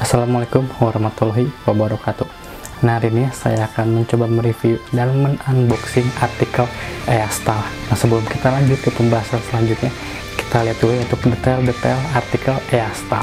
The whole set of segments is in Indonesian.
Assalamualaikum warahmatullahi wabarakatuh. Nah, hari ini saya akan mencoba mereview dan men-unboxing artikel Eastyle. Nah, sebelum kita lanjut ke pembahasan selanjutnya, kita lihat dulu untuk detail-detail artikel Eastyle.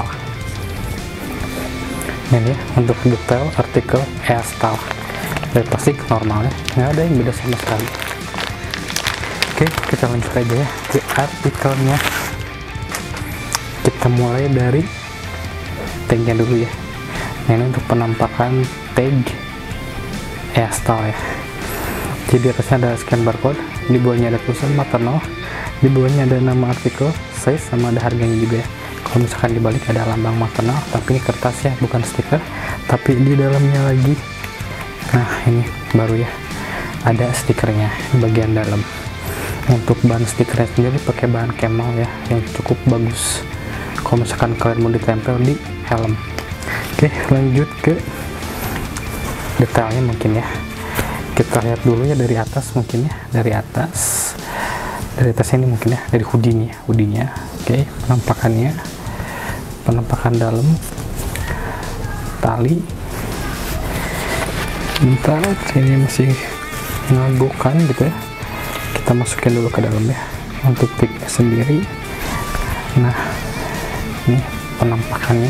Ini untuk detail artikel Eastyle. Dari plastik normalnya, nggak ada yang beda sama sekali. Oke, kita lanjut aja ya ke artikelnya. Kita mulai dari tagnya dulu ya. Nah, ini untuk penampakan tag Eastyle ya. Jadi atasnya ada scan barcode, di bawahnya ada tulisan maternal, di bawahnya ada nama artikel, size, sama ada harganya juga ya. Kalau misalkan dibalik ada lambang maternal, tapi ini kertas ya, bukan stiker, tapi di dalamnya lagi. Nah, ini baru ya, ada stikernya di bagian dalam. Untuk bahan stikernya sendiri pakai bahan camel ya, yang cukup bagus kalau misalkan kalian mau ditempel di helm. Oke, lanjut ke detailnya mungkin ya. Kita lihat dulu ya dari atas mungkin ya, dari atas ini mungkin ya, dari hoodie-nya. Oke, penampakan dalam, tali. Bentar, ini masih ngabukan gitu ya. Kita masukin dulu ke dalam ya untuk tagnya sendiri. Nah, ini penampakannya.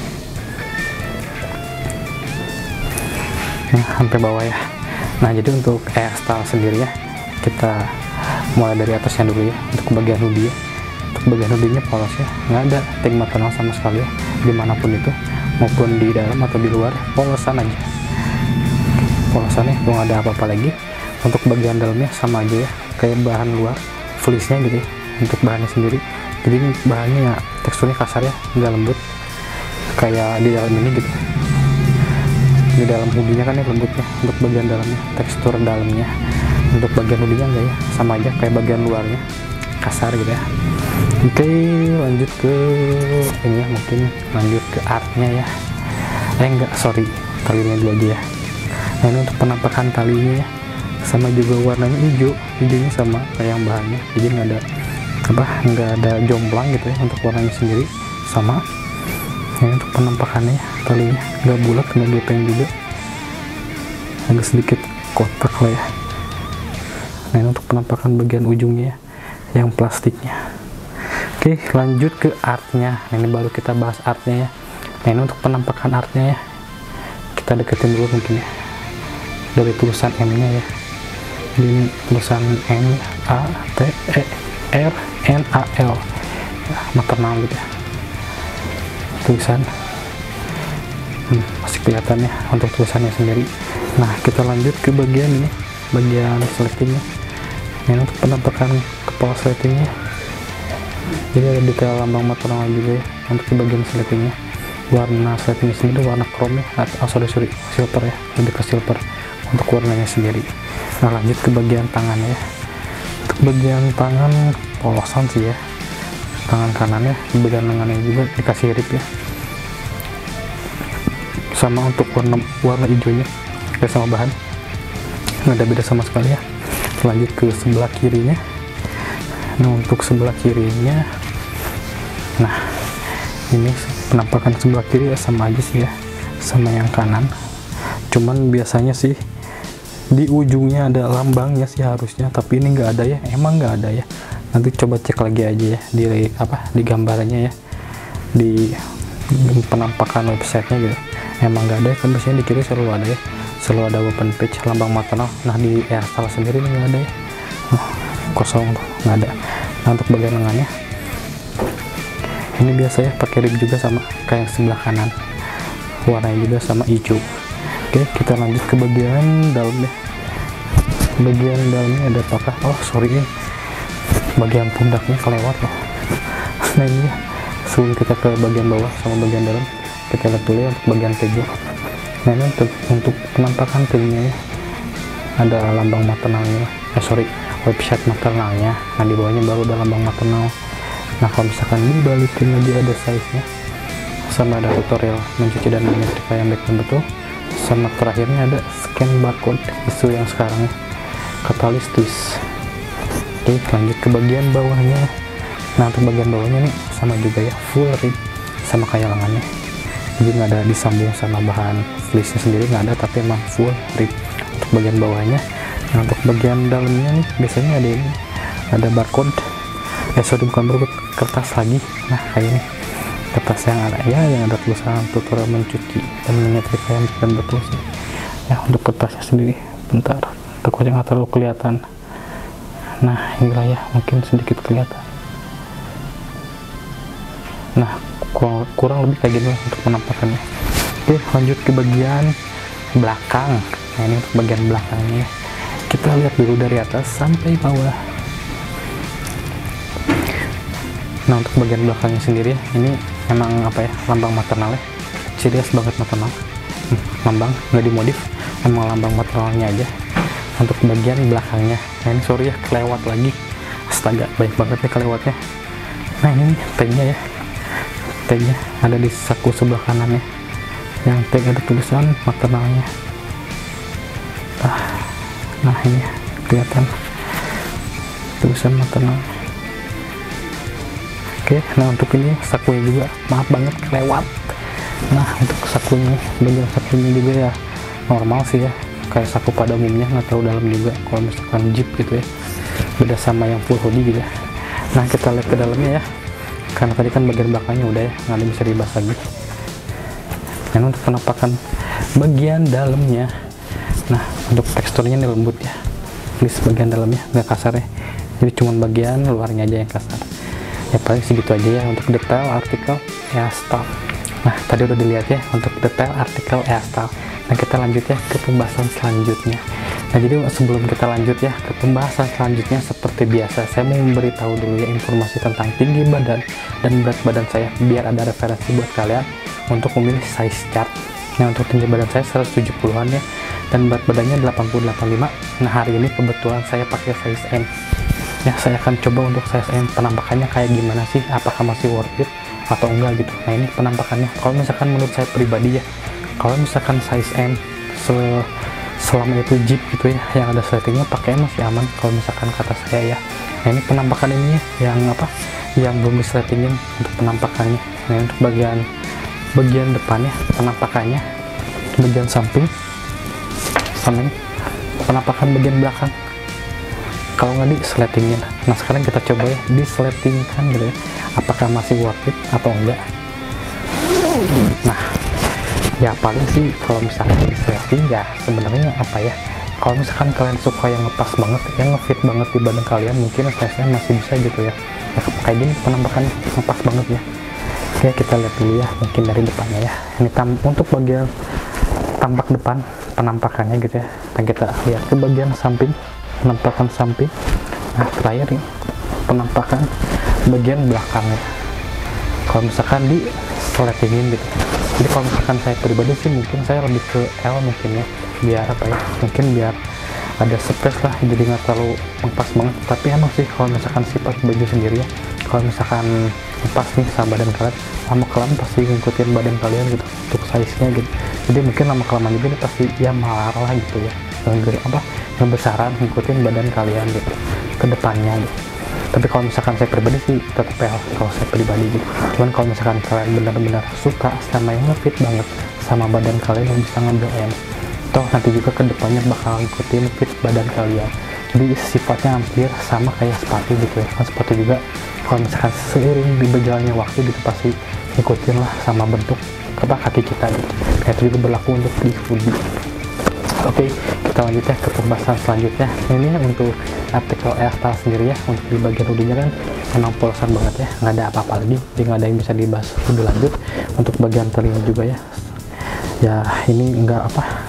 Nah, sampai bawah ya. Nah, jadi untuk Eastyle sendiri ya, kita mulai dari atasnya dulu ya. Untuk bagian hoodie ya, untuk bagian hoodie-nya polos ya, nggak ada tag maternal sama sekali ya, dimanapun itu, maupun di dalam atau di luar, polosan aja. Polosannya belum ada apa-apa lagi. Untuk bagian dalamnya sama aja ya, kayak bahan luar, fleece-nya gitu ya. Untuk bahannya sendiri, jadi ini bahannya ya, teksturnya kasar ya, nggak lembut kayak di dalam ini gitu. Di dalam hoodie-nya kan ya lembutnya. Untuk bagian dalamnya, tekstur dalamnya. Untuk bagian hoodie-nya enggak ya, sama aja kayak bagian luarnya, kasar gitu ya. Oke, lanjut ke ini ya, mungkin lanjut ke artnya ya. Talinya dulu aja ya. Nah, ini untuk penampakan talinya ya, sama juga warnanya hijaunya sama kayak yang bahannya, jadi nggak ada jomplang gitu ya. Untuk warnanya sendiri sama. Ini untuk penampakannya talinya nggak bulat, nggak gepeng juga, agak sedikit kotak lah ya. Nah, ini untuk penampakan bagian ujungnya ya, yang plastiknya. Oke, lanjut ke artnya. Nah, ini baru kita bahas artnya ya. Nah, ini untuk penampakan artnya ya, kita deketin dulu mungkin ya, dari tulisan M nya ya. Ini tulisan MATERNAL maternal gitu ya, tulisan masih kelihatan ya untuk tulisannya sendiri. Nah, kita lanjut ke bagian ini, bagian sletingnya. Ini untuk penampakan kepala sletingnya, jadi ada detail lambang maternal juga ya. Untuk di bagian sletingnya, warna sletingnya sendiri warna chrome ya, silver ya, lebih ke silver untuk warnanya sendiri. Nah, lanjut ke bagian tangannya ya. Untuk bagian tangan polosan sih ya, tangan kanannya, di bagian lengannya juga dikasih rip ya, sama untuk warna hijaunya kayak sama bahan, nggak ada beda sama sekali ya. Lanjut ke sebelah kirinya. Nah, untuk sebelah kirinya, nah ini penampakan sebelah kiri ya, sama aja sih ya, sama yang kanan, cuman biasanya sih di ujungnya ada lambangnya sih harusnya, tapi ini nggak ada ya, emang nggak ada ya. Nanti coba cek lagi aja ya di gambarannya ya, di penampakan websitenya gitu, emang nggak ada ya. Kan biasanya di kiri selalu ada ya, selalu ada open page lambang maternal. Nah, di Eastyle sendiri ini nggak ada ya, kosong tuh, nggak ada. Nah, untuk bagian lengannya ini biasa ya, pakai rib juga sama kayak yang sebelah kanan, warnanya juga sama hijau. Oke, kita lanjut ke bagian dalam deh. Bagian dalamnya ada apakah? Oh sorry, ini bagian pundaknya kelewat loh. Nah, ini ya, sebelum kita ke bagian bawah sama bagian dalam, kita lihat dulu ya untuk bagian tagnya. Nah, ini untuk penampakan tagnya ya, ada lambang maternalnya, website maternalnya. Nah, di bawahnya baru ada lambang maternal. Nah, kalau misalkan dibalikin lagi ada size nya, sama ada tutorial mencuci dan menyetrika yang baik dan betul, sama terakhirnya ada scan barcode isu yang sekarang ya, katalis twist. Oke, lanjut ke bagian bawahnya. Nah, untuk bagian bawahnya nih sama juga ya, full rib sama kayak lengannya. jadi nggak ada disambung sama bahan fleece-nya sendiri, nggak ada, tapi emang full rib untuk bagian bawahnya. Nah untuk bagian dalamnya nih biasanya ada ini, ada barcode, sorry bukan barcode, kertas lagi. Nah kayak ini kertas yang ada ya, yang ada tulisan tutorial mencuci dan menyetrika, yang bukan betul sih ya. Untuk kertasnya sendiri bentar, takutnya nggak terlalu kelihatan. Nah inilah ya, mungkin sedikit kelihatan. Nah kurang lebih kayak gini untuk penampakannya. Oke, lanjut ke bagian belakang. Nah ini untuk bagian belakangnya, kita lihat dulu dari atas sampai bawah. Nah untuk bagian belakangnya sendiri ini emang apa ya, lambang maternal ya, serius banget maternal. Lambang nggak dimodif, emang lambang maternalnya aja untuk bagian belakangnya. Nah ini sorry ya, kelewat lagi, astaga banyak banget nih kelewatnya. Nah ini tagnya ya, tagnya ada di saku sebelah kanannya, yang tag ada tulisan maternalnya. Nah ini kelihatan tulisan maternal. Oke, nah untuk ini sakunya juga maaf banget kelewat. Nah untuk sakunya, bagian sakunya juga ya normal sih ya, kayak saku pada umumnya, nggak terlalu dalam juga kalau misalkan jeep gitu ya, beda sama yang full hoodie gitu ya. Nah kita lihat ke dalamnya ya, karena tadi kan bagian belakangnya udah ya, nggak ada bisa dibahas lagi. Nah untuk penampakan bagian dalamnya, nah untuk teksturnya ini lembut ya, fleece bagian dalamnya nggak kasar ya, jadi cuma bagian luarnya aja yang kasar ya. Paling segitu aja ya untuk detail artikel e-style. Nah tadi udah dilihat ya untuk detail artikel e-style. Nah kita lanjut ya ke pembahasan selanjutnya. Nah jadi sebelum kita lanjut ya ke pembahasan selanjutnya, seperti biasa saya mau memberitahu dulu ya informasi tentang tinggi badan dan berat badan saya, biar ada referensi buat kalian untuk memilih size chart. Nah untuk tinggi badan saya 170-an ya, dan berat badannya 80-85. Nah hari ini kebetulan saya pakai size M ya. Saya akan coba untuk size M penampakannya kayak gimana sih, apakah masih worth it atau enggak gitu. Nah ini penampakannya, kalau misalkan menurut saya pribadi ya, kalau misalkan size M selama itu jeep gitu ya, yang ada settingnya pakai masih aman kalau misalkan kata saya ya. Nah ini penampakan ini ya, yang apa, yang belum disettingin untuk penampakannya. Nah untuk bagian depannya penampakannya, bagian samping sama ini penampakan bagian belakang kalau nggak diseletingin. Nah sekarang kita coba ya diseletingkan gitu ya, apakah masih worth it atau enggak. Nah ya paling sih kalau misalkan diseleting ya sebenarnya apa ya, kalau misalkan kalian suka yang ngepas banget, yang ngefit banget di badan kalian, mungkin size-nya masih bisa gitu ya. Nah, kayak gini penampakan ngepas banget ya. Oke kita lihat dulu ya, mungkin dari depannya ya. Ini untuk bagian tampak depan penampakannya gitu ya. Nah kita lihat ke bagian samping, penampakan samping. Nah terakhir nih penampakan bagian belakangnya, kalau misalkan di seletingin gitu. Jadi kalau misalkan saya pribadi sih mungkin saya lebih ke L mungkin ya, biar apa ya, mungkin biar ada space lah, jadi nggak terlalu pas banget. Tapi emang sih kalau misalkan sifat baju sendiri ya, kalau misalkan pas nih sama badan kalian, lama kelamaan pasti ngikutin badan kalian gitu untuk size nya gitu. Jadi mungkin lama kelamaan juga pasti ya malar lah gitu ya, ngebesaran ngikutin badan kalian gitu ke depannya gitu. Tapi kalau misalkan saya pribadi sih tetap L kalau saya pribadi gitu. Cuman kalau misalkan kalian benar-benar suka sama yang ngefit banget sama badan kalian, yang bisa ngambil M, toh nanti juga ke depannya bakal ngikutin fit badan kalian. Jadi sifatnya hampir sama kayak sepatu gitu ya. Kan sepatu juga kalau misalkan seiring di berjalannya waktu gitu pasti ngikutin lah sama bentuk kaki kita gitu. Kayak itu juga berlaku untuk di hoodie. Oke, kita lanjut ya ke pembahasan selanjutnya. Ini untuk artikel e-style sendiri ya, untuk di bagian hoodie-nya kan memang polosan banget ya, nggak ada apa-apa lagi, jadi nggak ada yang bisa dibahas lebih lanjut. Untuk bagian telinga juga ya, ya ini nggak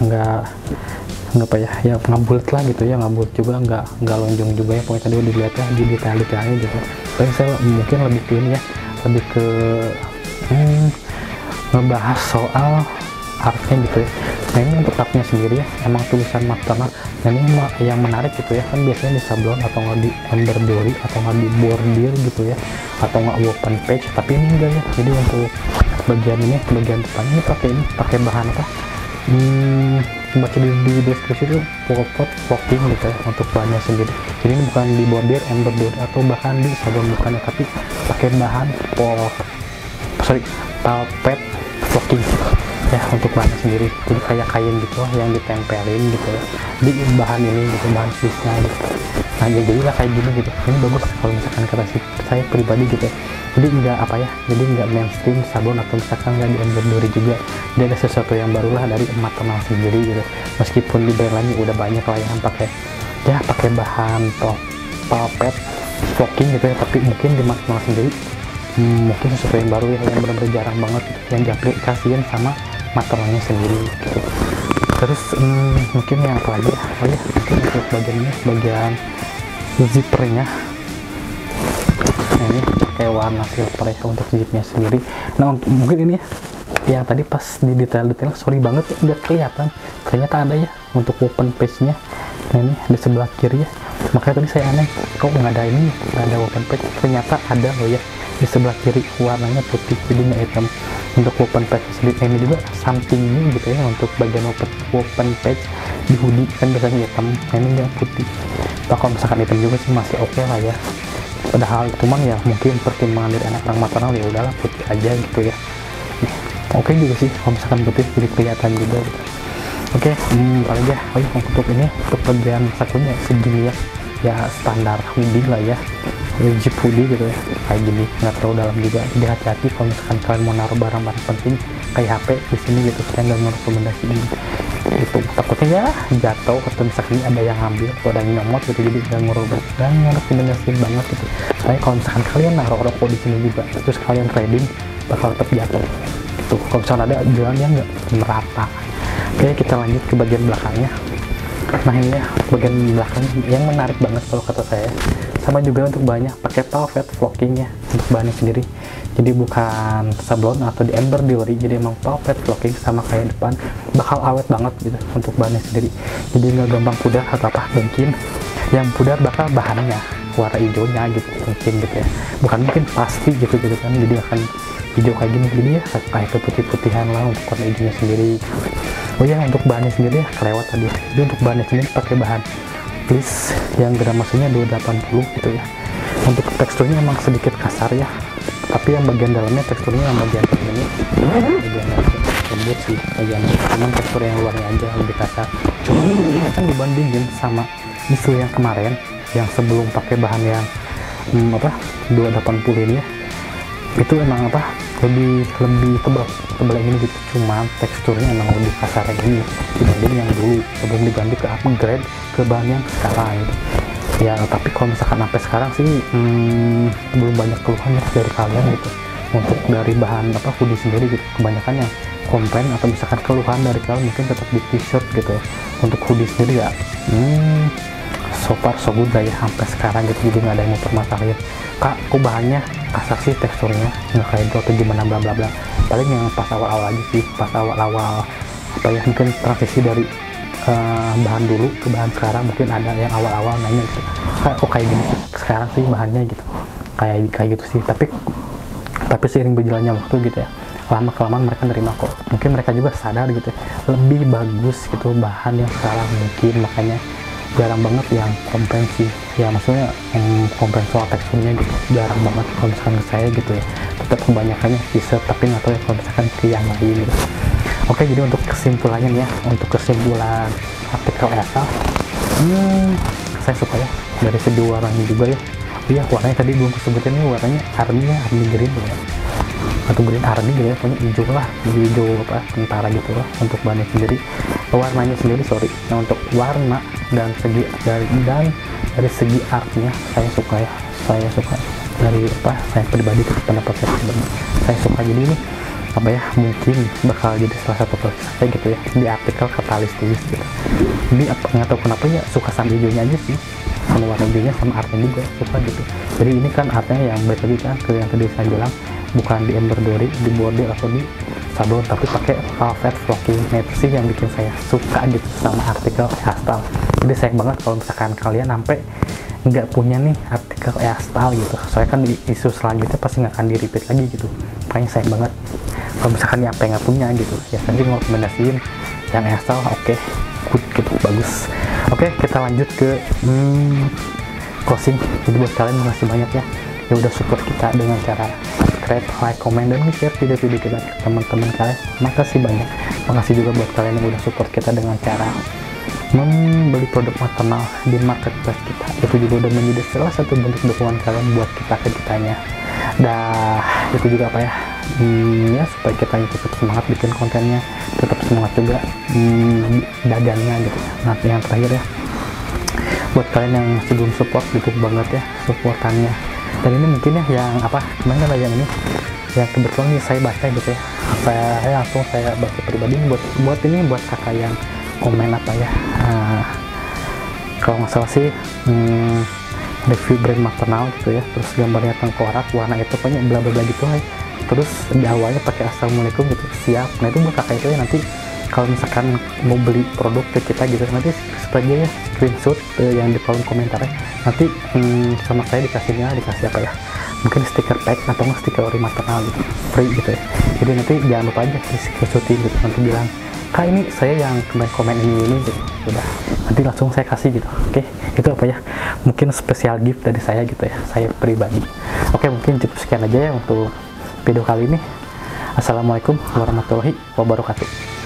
apa ya nggak bulat lah gitu ya, nggak bulat juga, nggak lonjong juga ya. Pokoknya tadi udah dilihat ya di detail-detailnya gitu. Tapi saya mungkin lebih ke ini ya, lebih ke ngebahas soal artnya gitu ya. Nah ini untuk artnya sendiri ya, emang tulisan maternal. Dan ini yang menarik gitu ya, kan biasanya di sablon atau nggak di embroidery atau nggak di bordir gitu ya, atau nggak open page. Tapi ini enggak ya, jadi untuk bagian ini, bagian depan ini pakai bahan apa, baca di deskripsi itu pokok poking gitu ya untuk bahannya sendiri. Jadi ini bukan di bordir, embroidery atau bahkan di sablon bukannya, tapi pakai bahan palpet flocking ya untuk bahannya sendiri. Jadi kayak kain gitu yang ditempelin gitu ya di bahan ini gitu, bahan fleece-nya gitu. Nah ya jadilah kayak gini gitu. Ini bagus kalau misalkan kata saya pribadi gitu. Jadi nggak apa ya, jadi nggak mainstream sabun atau misalkan nggak di embroidery juga. Dia ada sesuatu yang barulah dari emak tenang sendiri gitu. Meskipun di brand lainnya udah banyak lah yang pakai ya pakai bahan velvet flocking gitu ya, tapi mungkin di emak tenang sendiri mungkin sesuatu yang baru ya, yang benar-benar jarang banget gitu, yang diaplikasikan sama materialnya sendiri gitu. Terus mungkin yang apa lagi ya, oh ya mungkin untuk bagian ini, bagian zippernya. Nah ini pakai warna silver ya untuk zipnya sendiri. Nah untuk mungkin ini ya, yang tadi pas di detail-detail sorry banget ya, udah kelihatan ternyata ada ya untuk open page nya. Nah ini di sebelah kiri ya, makanya tadi saya aneh kok nggak ada ini, nggak ada open page, ternyata ada loh ya di sebelah kiri, warnanya putih jadi nggak hitam untuk open page sendiri. Ini juga sampingnya gitu ya untuk bagian open page di hoodie kan biasanya hitam, nah ini nggak putih. Nah, kalau misalkan hitam juga sih masih oke lah ya, padahal cuman ya mungkin pertimbangan dari anak orang maternal ya udahlah putih aja gitu ya. Oke juga sih kalau misalkan putih jadi kelihatan juga gitu. Oke, paling ya, oh ya untuk ini untuk bagian sakunya segini ya standar hoodie lah ya, zip hoodie gitu ya, kayak gini, nggak terlalu dalam juga. Jadi hati-hati kalau misalkan kalian mau naruh barang-barang penting kayak HP di sini gitu, saya nggak merekomendasiin gitu, takutnya ya jatuh atau misalkan ada yang ngambil atau ada yang nyomot gitu, jadi nggak merekomendasiin banget gitu. Soalnya kalau misalkan kalian naruh rokok di sini juga terus kalian trading bakal tetap jatuh gitu, kalau misalkan ada jalan yang nggak merata. Oke, kita lanjut ke bagian belakangnya. Nah ini ya bagian belakang yang menarik banget kalau kata saya, sama juga untuk bahannya pakai velvet flocking ya untuk bahannya sendiri. Jadi bukan sablon atau di embroidery, jadi emang velvet flocking, sama kayak depan bakal awet banget gitu untuk bahannya sendiri. Jadi nggak gampang pudar atau apa, mungkin yang pudar bakal bahannya warna hijaunya gitu mungkin gitu ya, bukan mungkin pasti gitu kan, jadi akan hijau kayak gini, jadi ya kayak keputih-putihan lah untuk warna hijaunya sendiri. Oh ya untuk bahannya sendiri ya kelewat tadi, jadi untuk bahannya sendiri pakai bahan fleece yang gramasinya 280 gitu ya. Untuk teksturnya emang sedikit kasar ya, tapi yang bagian dalamnya teksturnya yang bagian ini bagian lembut sih bagiannya, cuman tekstur yang luarnya aja lebih kasar. Cuman kan dibandingin sama isu yang kemarin yang sebelum pakai bahan yang 280 ini ya, itu emang lebih tebal yang ini gitu, cuman teksturnya emang lebih kasar yang ini dibanding yang dulu sebelum diganti ke upgrade ke bahan yang sekarang gitu ya. Tapi kalau misalkan sampai sekarang sih belum banyak keluhan ya dari kalian gitu untuk dari bahan hoodie sendiri gitu. Kebanyakan yang komplain atau misalkan keluhan dari kalian mungkin tetap di t-shirt gitu ya. Untuk hoodie sendiri ya so far so good lah ya sampai sekarang gitu, jadi nggak ada yang mau permasalahin kak kok bahannya kasar sih teksturnya nggak kayak itu atau gimana bla bla bla. Paling yang pas awal-awal aja sih, pas awal-awal mungkin transisi dari bahan dulu ke bahan sekarang, mungkin ada yang awal-awal nanya gitu kak kok kayak gini sekarang sih bahannya gitu, kayak gitu sih. Tapi seiring berjalannya waktu gitu ya, lama kelamaan mereka nerima kok, mungkin mereka juga sadar gitu lebih bagus gitu bahan yang sekarang, mungkin makanya jarang banget yang komplain sih ya, maksudnya komplain soal teksturnya gitu jarang banget kalau misalkan ke saya gitu ya. Tetap kebanyakannya t-shirt, tapi nggak tahu ya kalau misalkan ke yang lain gitu. Oke, jadi untuk kesimpulannya ya, untuk kesimpulan artikel ESA, saya suka ya dari segi warnanya juga ya. Iya, warnanya tadi belum sebutin nih, warnanya army green ya, atau green army gitu ya, pokoknya hijau lah, hijau tentara gitu lah untuk bahannya sendiri. Warnanya sendiri nah untuk warna dan dari segi artnya saya suka ya, dari saya pribadi itu pendapat saya suka. Jadi ini mungkin bakal jadi salah satu koleksi saya gitu ya di artikel Katalis tulis gitu. Jadi nggak tahu kenapa ya suka sama hijaunya aja sih, sama warna hijaunya, sama artnya juga suka gitu. Jadi ini kan artnya yang balik lagi kan ke yang tadi saya bilang, bukan di embroidery, di bordir atau di sablon, tapi pakai velvet flocking. Nah itu sih yang bikin saya suka gitu sama artikel e-style. Jadi sayang banget kalau misalkan kalian sampai nggak punya nih artikel e-style gitu, soalnya kan di isu selanjutnya pasti nggak akan di repeat lagi gitu. Makanya sayang banget kalau misalkan yang nggak punya gitu ya. Nanti ngerekomendasiin yang e-style, oke, good gitu, bagus. Oke, kita lanjut ke closing. Jadi buat kalian masih banyak ya ya udah support kita dengan cara subscribe, like, komen, dan share video-video kita ke teman-teman kalian. Makasih banyak. Makasih juga buat kalian yang udah support kita dengan cara membeli produk maternal di marketplace kita. Itu juga udah menjadi salah satu bentuk dukungan kalian buat kita ke kitanya. Itu juga apa ya, ya supaya kita tetap semangat bikin kontennya, tetap semangat juga dagangnya gitu. Nah yang terakhir ya, buat kalian yang masih belum support, dukung banget ya supportannya. Dan ini mungkin ya yang apa, kemarin ada yang ini yang kebetulan nih saya baca gitu ya, saya langsung saya baca pribadi buat kakak yang komen apa ya, kalau nggak salah sih review brand maternal gitu ya, terus gambarnya tengkorak warna itu pokoknya bla bla bla gitu ya. Terus di awalnya pakai assalamualaikum gitu, siap. Nah itu buat kakak itu ya, nanti kalau misalkan mau beli produk ke kita gitu, nanti sebagai ya screenshot yang di kolom komentar nanti sama saya dikasih apa ya, mungkin stiker pack atau nggak stiker ori maternal gitu, free gitu ya. Jadi nanti jangan lupa aja di screenshotin gitu, nanti bilang kak ini saya yang komen ini gitu, udah nanti langsung saya kasih gitu. Oke, itu apa ya, mungkin spesial gift dari saya gitu ya, saya pribadi. Oke, mungkin cukup sekian aja ya untuk video kali ini. Assalamualaikum warahmatullahi wabarakatuh.